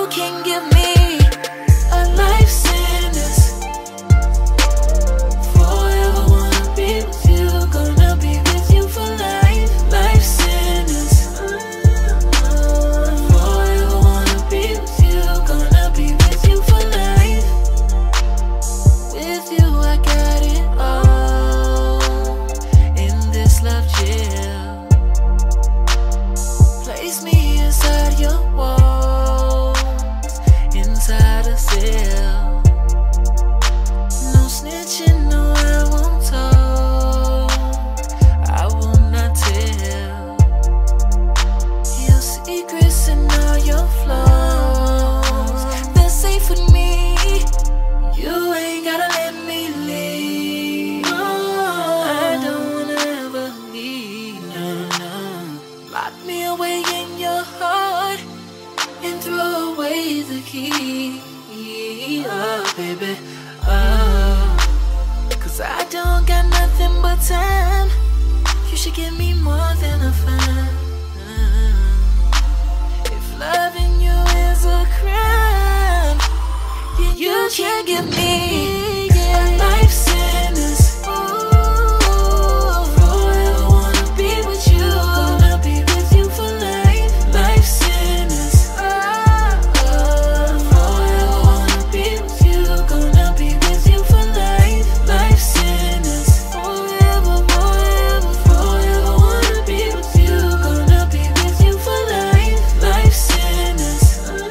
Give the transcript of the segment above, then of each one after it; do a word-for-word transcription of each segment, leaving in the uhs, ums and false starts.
can give me a life sentence. Forever wanna be with you, gonna be with you for life. Life sentence. Forever wanna be with you, gonna be with you for life. With you I got it all in this love jail. Place me inside your walls, inside a cell. No snitching, no, I won't talk, I will not tell your secrets and all your flaws. They're safe with me, you ain't gotta let me leave. No, I don't wanna ever leave, no, no. Lock me away in your heart and throw away the key. Oh, baby, oh, 'cause I don't got nothing but time. You should give me more than a fine. If loving you is a crime, then you can't give me a life sentence. Forever wanna be with you, gonna be with you for life. Life sentence. Forever wanna be with you, gonna be with you for life. Life sentence. Forever, forever, forever wanna be with you, gonna be with you for life. Life sentence.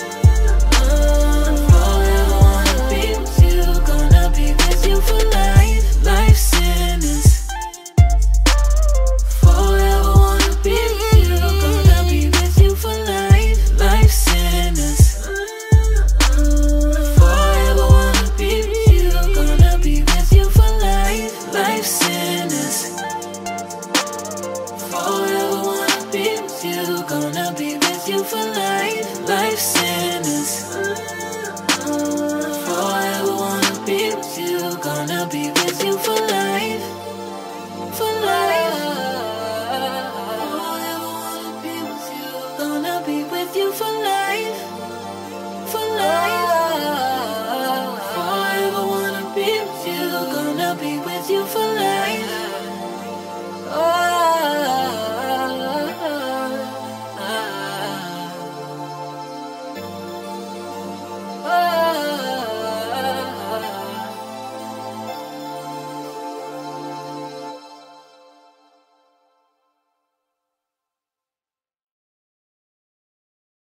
Forever wanna be with you, gonna be with you for life. Life sentence. Forever wanna be with you, gonna be with you for life. Life sentence. Forever wanna be with you, gonna be with you for life. Life sentence. Forever wanna be with you, gonna be with you for life. Life sentence.